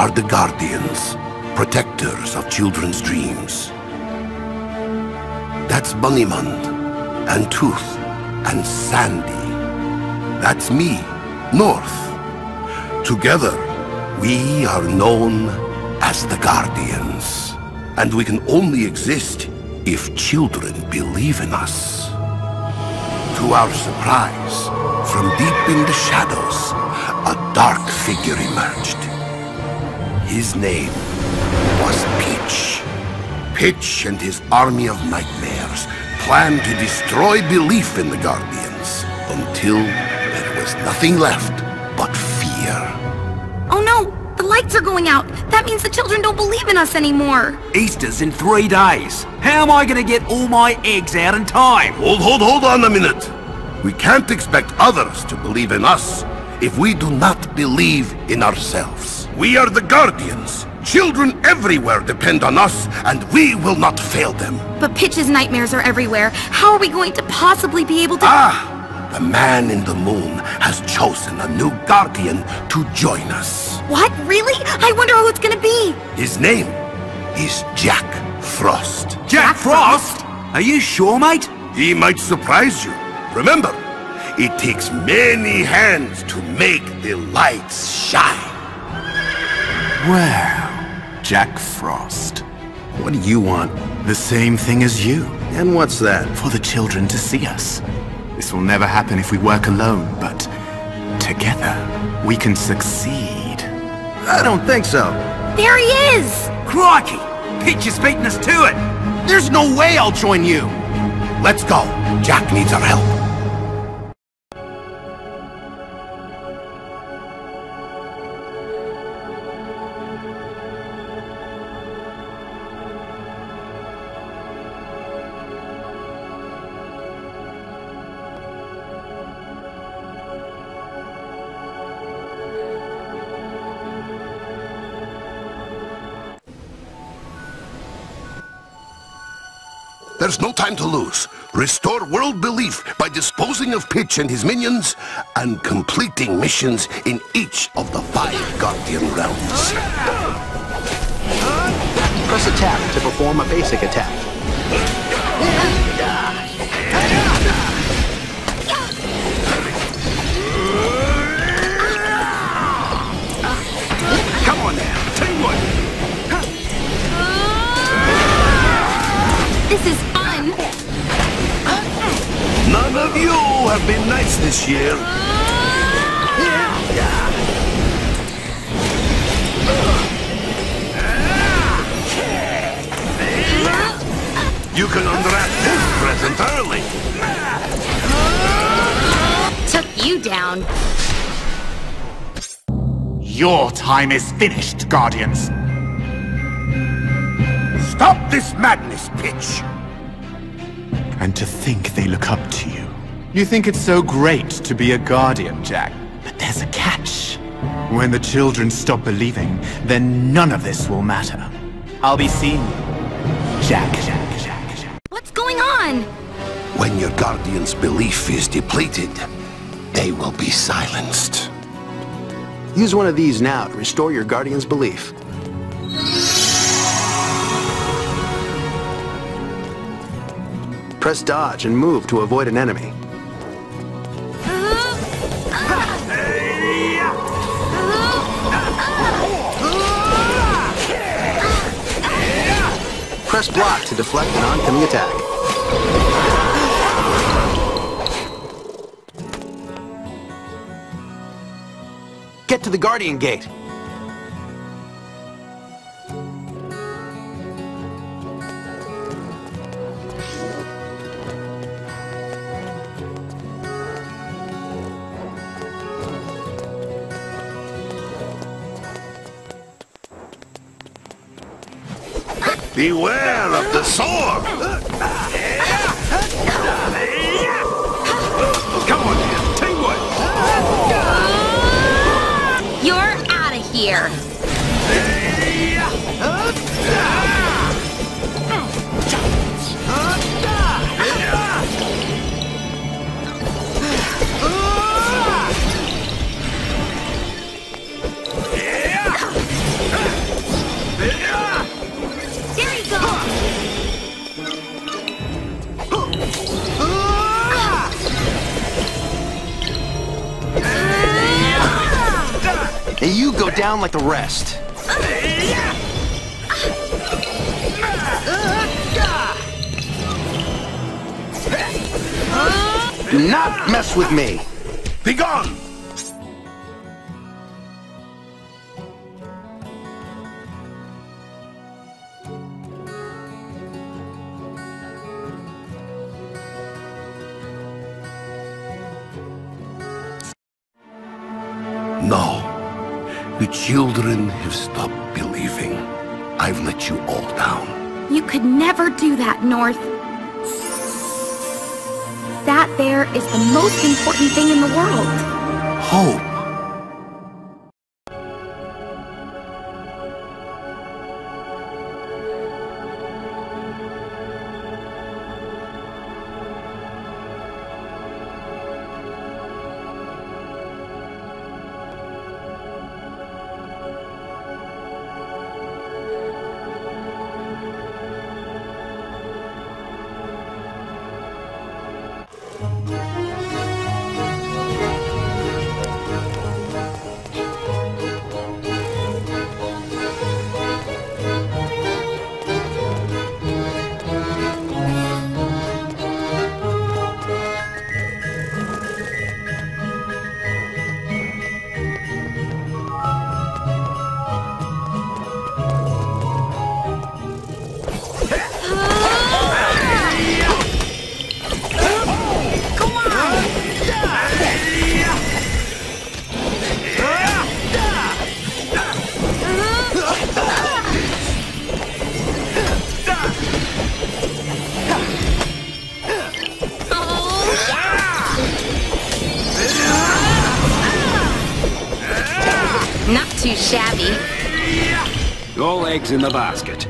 are the guardians, protectors of children's dreams. That's Bunnymund, and Tooth, and Sandy. That's me, North. Together, we are known as the Guardians. And we can only exist if children believe in us. To our surprise, from deep in the shadows, a dark figure emerged. His name was Peach. Peach and his army of nightmares planned to destroy belief in the Guardians until there was nothing left but fear. Oh no! The lights are going out! That means the children don't believe in us anymore! Easter's in 3 days. How am I gonna get all my eggs out in time? Hold on a minute. We can't expect others to believe in us if we do not believe in ourselves. We are the Guardians. Children everywhere depend on us, and we will not fail them. But Pitch's nightmares are everywhere. How are we going to possibly be able to— The man in the moon has chosen a new Guardian to join us. What? Really? I wonder who it's gonna be! His name is Jack Frost. Jack Frost? Are you sure, mate? He might surprise you. Remember, it takes many hands to make the lights shine. Well, Jack Frost, what do you want? The same thing as you. And what's that? For the children to see us. This will never happen if we work alone, but together we can succeed. I don't think so. There he is! Crikey! Pitch is beating us to it! There's no way I'll join you. Let's go. Jack needs our help. There's no time to lose. Restore world belief by disposing of Pitch and his minions and completing missions in each of the 5 Guardian realms. Press attack to perform a basic attack. Come on now, teamwork! This is fun! None of you have been nice this year. You can unwrap this present early. Took you down. Your time is finished, Guardians. Stop this madness, Pitch! And to think they look up to you. You think it's so great to be a Guardian, Jack. But there's a catch. When the children stop believing, then none of this will matter. I'll be seeing you. Jack. What's going on? When your Guardian's belief is depleted, they will be silenced. Use one of these now to restore your Guardian's belief. Press dodge and move to avoid an enemy. Press block to deflect an oncoming attack. Get to the Guardian Gate. Beware of the sword! Come on now, teamwork! You're out of here! down like the rest. Do not mess with me! Be gone! No. The children have stopped believing. I've let you all down. You could never do that, North. That there is the most important thing in the world. Hope. Not too shabby. All eggs in the basket.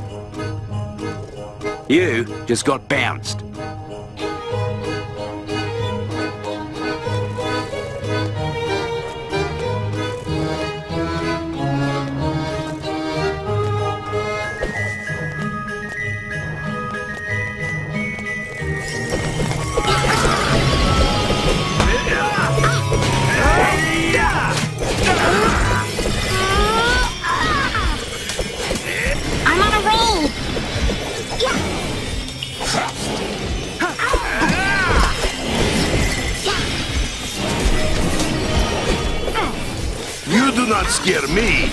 You just got bounced. I'm on a roll! You do not scare me.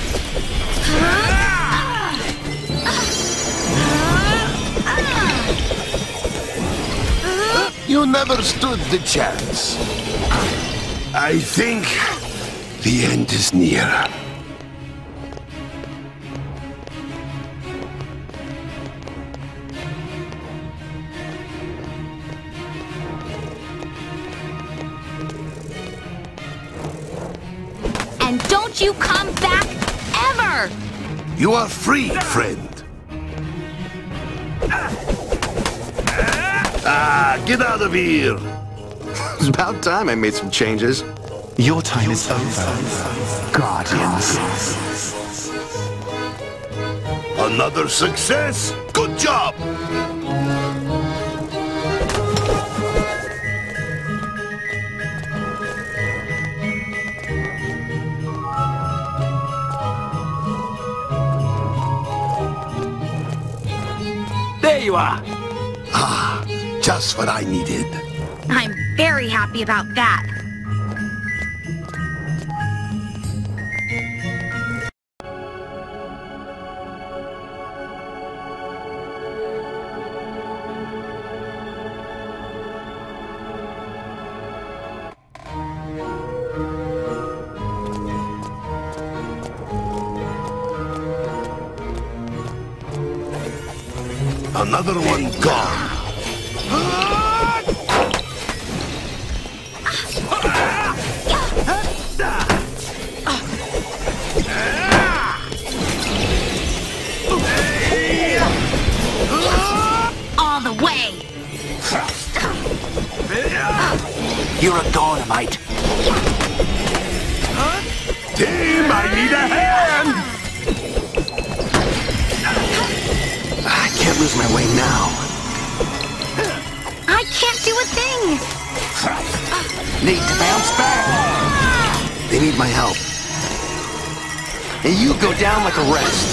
You never stood the chance. I think the end is near. And don't you come back ever! You are free, friend. Get out of here! It's about time I made some changes. Your time is over, Guardians. Another success! Good job! There you are. Ah, just what I needed. I'm very happy about that. Another one gone. All the way! You're a dynamite. Team, I need a hand! I can't lose my way now. I can't do a thing! Need to bounce back. They need my help. and you go down like the rest.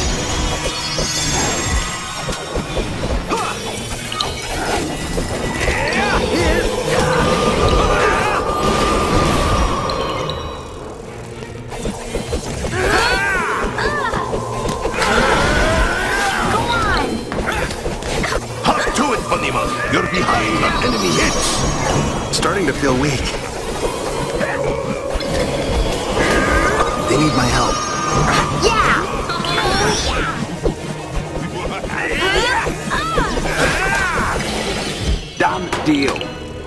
You're behind on enemy hits. Starting to feel weak. They need my help. Yeah! Done deal.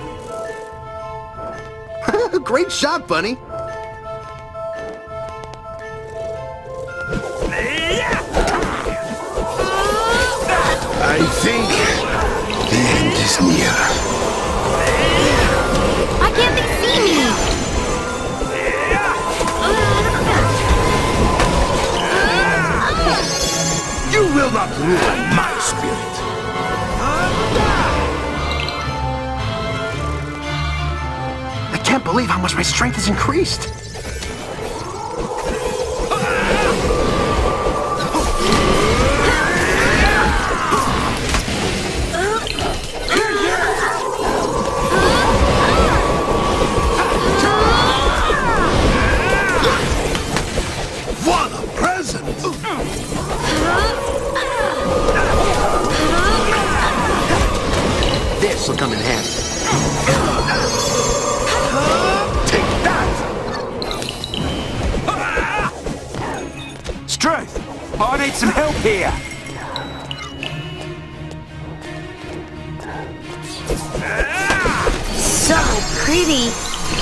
Great shot, Bunny. I think the end is near. Why can't they see me? You will not ruin my spirit. I can't believe how much my strength has increased. What a present! This will come in handy. Take that! Struth, I need some help here. So pretty.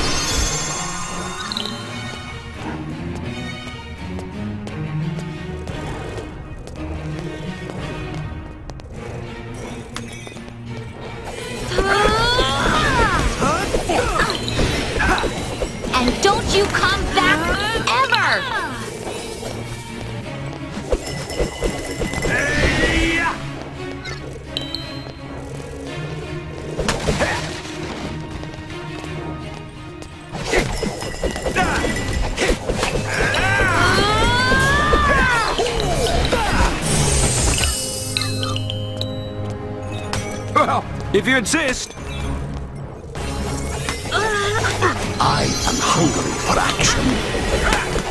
And don't you come back ever! Well, if you insist. I am hungry for action.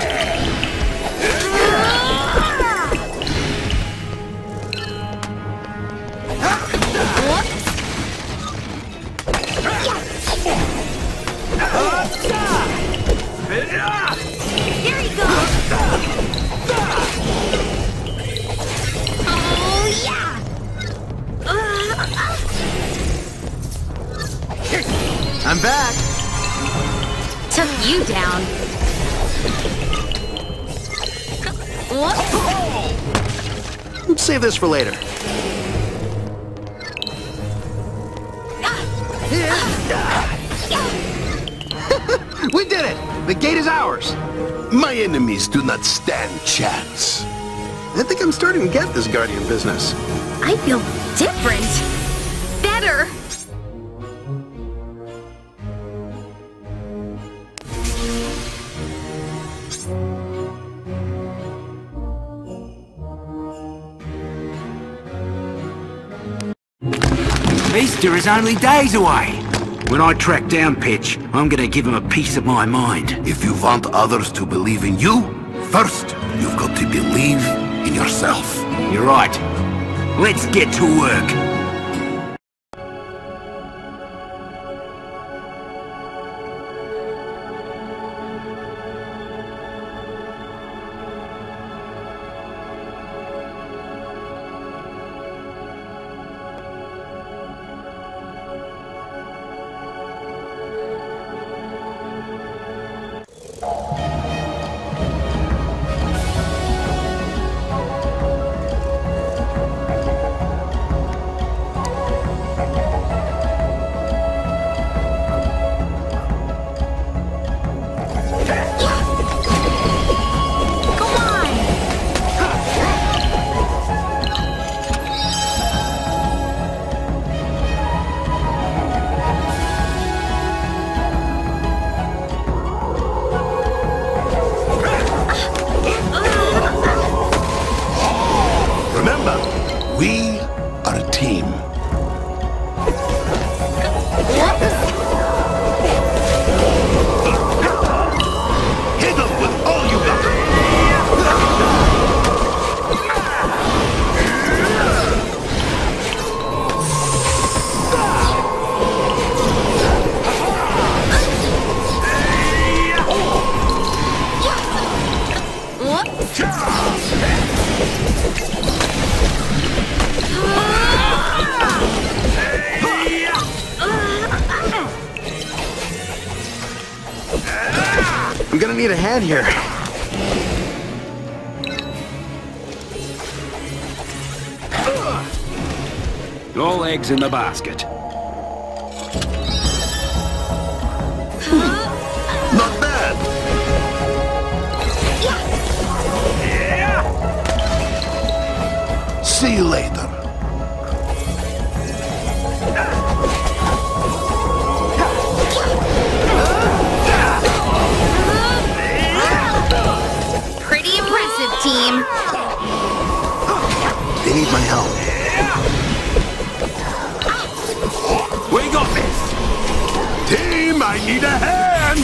Here he goes! Oh, yeah! I'm back. Took you down. What? Let's save this for later. We did it! The gate is ours! My enemies do not stand chance. I think I'm starting to get this Guardian business. I feel different. Better. Easter is only days away. When I track down Pitch, I'm gonna give him a piece of my mind. If you want others to believe in you, first you've got to believe in yourself. You're right. Let's get to work. gonna need a hand here. All eggs in the basket. Not bad. See you later. Pretty impressive, team. They need my help. We got this! Team, I need a hand!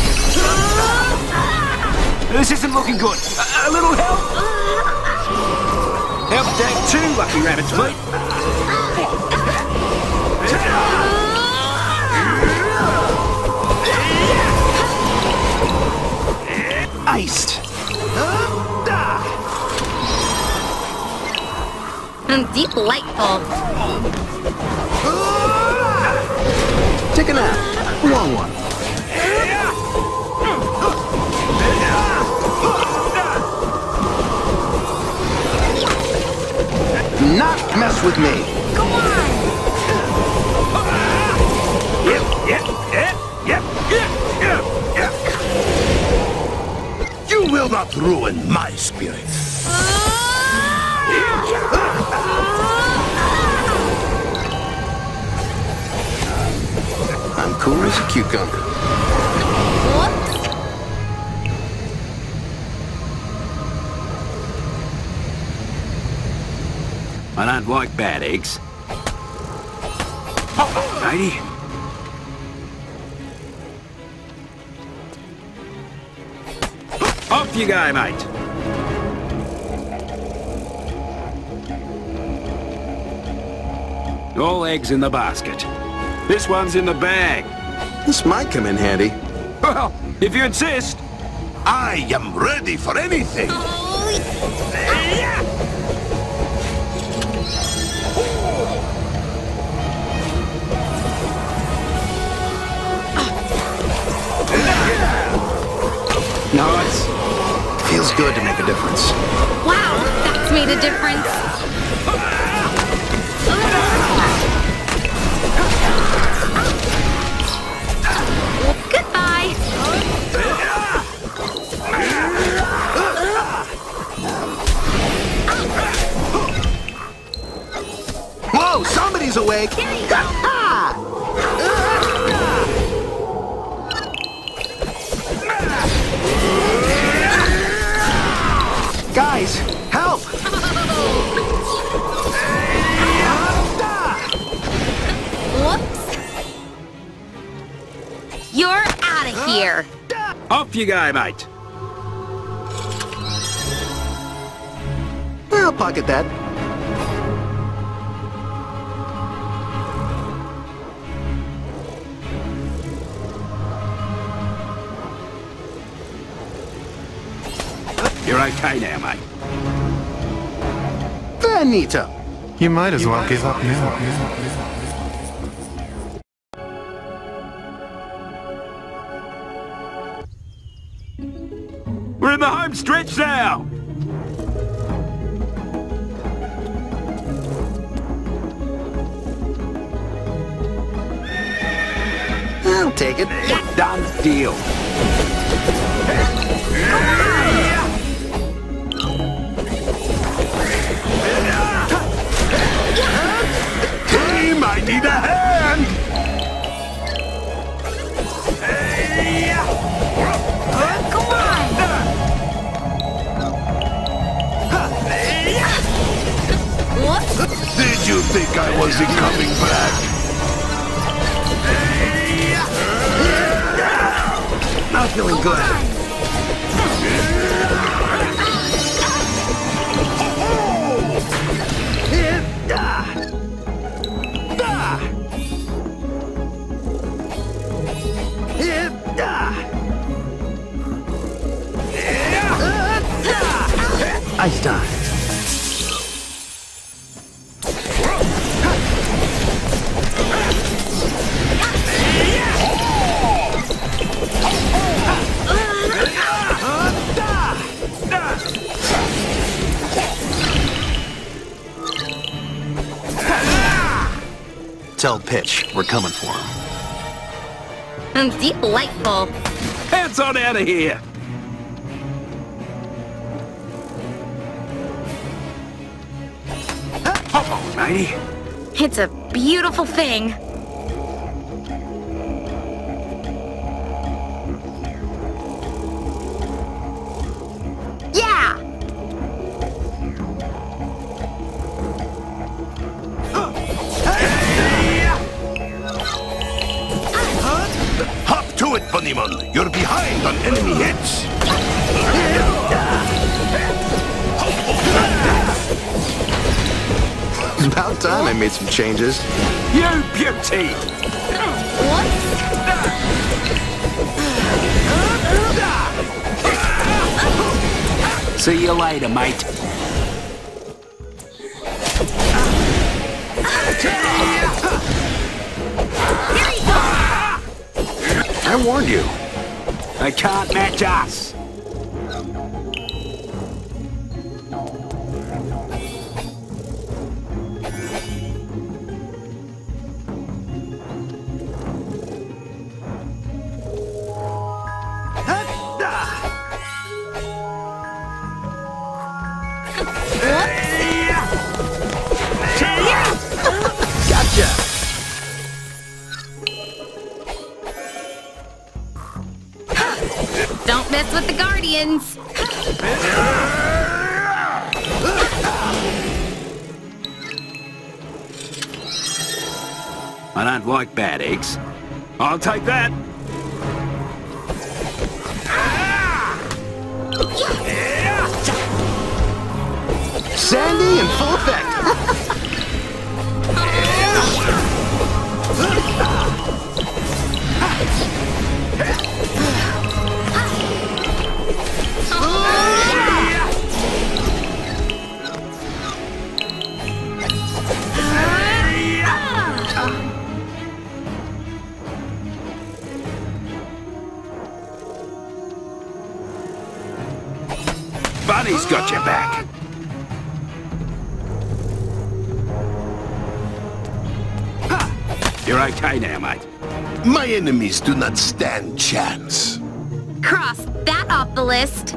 This isn't looking good. A little help? Help Dad too, Lucky Rabbit's feet. Iced. Delightful. Take a nap. Long one. Not mess with me. Go on. You will not ruin my spirit. I'm cool as a cucumber. Whoops. I don't like bad eggs. Matey. Off you go, mate. All eggs in the basket. This one's in the bag. This might come in handy. Well, if you insist. I am ready for anything. Nice. Feels good to make a difference. Wow, that's made a difference. Goodbye. Whoa, somebody's awake. There you go. Guys, help! Whoops. You're out of here. Off you go, mate. I'll pocket that. You're okay now, mate. Benito. You might as well give up now. We're in the home stretch now. I'll take it. Done deal. Team, I need a hand! Go on. Whoops. Did you think I wasn't coming back? Not feeling good. Ice time. Tell Pitch we're coming for him. Delightful. Hands on out of here! Hop on, matey. It's a beautiful thing. Yeah! Hop to it, Bunnyman. You're behind on enemy hits. About time I made some changes. You beauty! See you later, mate. I warned you. They can't match us. Gotcha. Don't mess with the Guardians. I don't like bad eggs. I'll take that. Sandy in full effect. Bunny's got your back. You're okay now, mate. My enemies do not stand chance. Cross that off the list.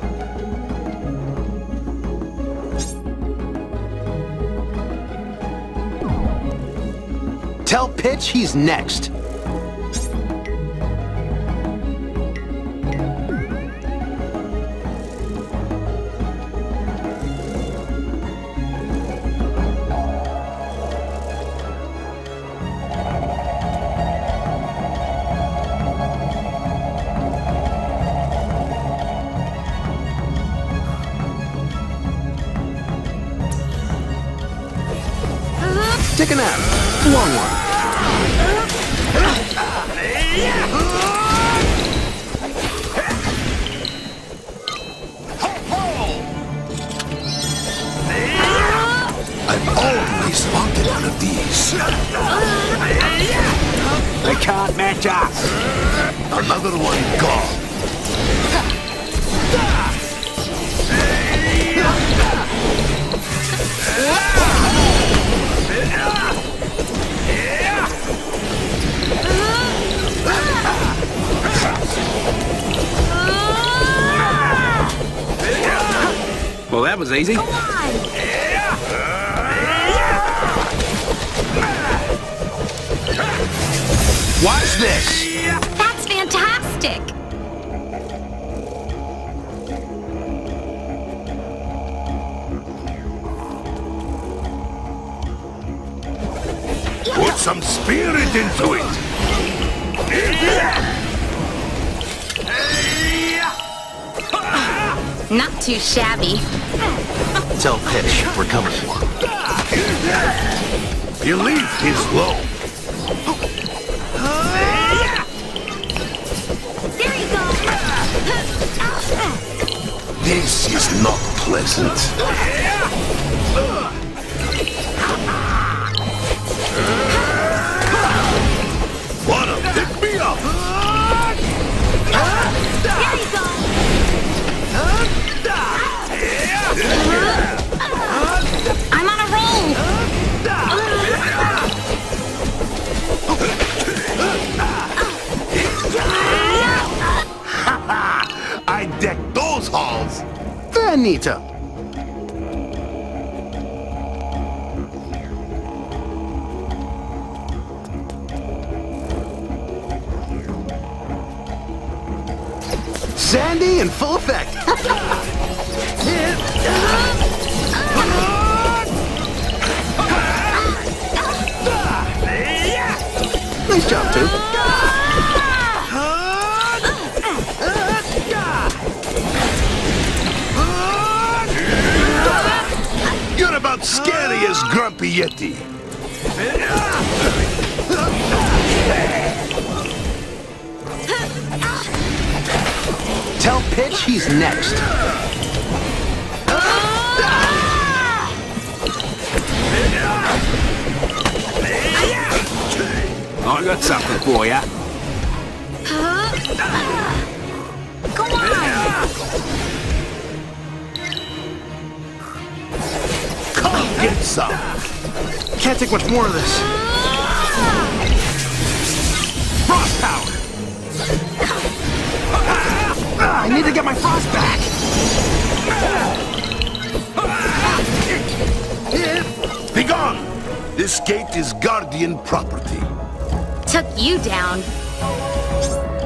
Tell Pitch he's next. Take a nap. Long one. I've always wanted one of these. They can't match us. Another one gone. Well, that was easy. Watch this. That's fantastic. Put some spirit into it. Not too shabby. Tell Pitch we're coming for him. Believe his low. There you go. This is not pleasant. Wanna pick me up? There you go. I'm on a roll. finito. Sandy in full effect. Nice job, too. You're about scary as Grumpy Yeti. Tell Pitch he's next. I got something for ya. Go on! Come get some. Can't take much more of this. Frost power! I need to get my frost back. Be gone! This gate is Guardian property. Took you down.